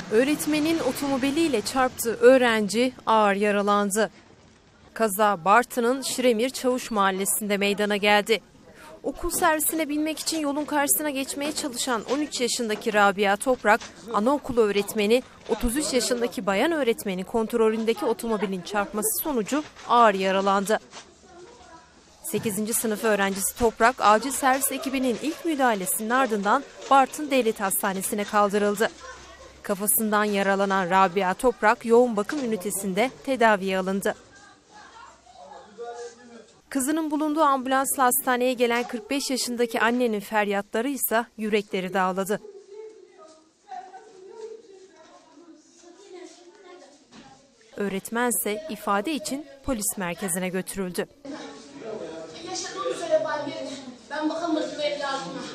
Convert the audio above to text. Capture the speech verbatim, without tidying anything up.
Öğretmenin otomobiliyle çarptığı öğrenci ağır yaralandı. Kaza Bartın'ın Şiremir Çavuş Mahallesi'nde meydana geldi. Okul servisine binmek için yolun karşısına geçmeye çalışan on üç yaşındaki Rabia Toprak, anaokulu öğretmeni, otuz üç yaşındaki bayan öğretmeni kontrolündeki otomobilin çarpması sonucu ağır yaralandı. sekizinci sınıf öğrencisi Toprak, acil servis ekibinin ilk müdahalesinin ardından Bartın Devlet Hastanesi'ne kaldırıldı. Kafasından yaralanan Rabia Toprak yoğun bakım ünitesinde tedaviye alındı. Kızının bulunduğu ambulansla hastaneye gelen kırk beş yaşındaki annenin feryatları ise yürekleri dağladı. Öğretmense ifade için polis merkezine götürüldü. Yaşadığını söyle bari. Ben bakamadım evladıma.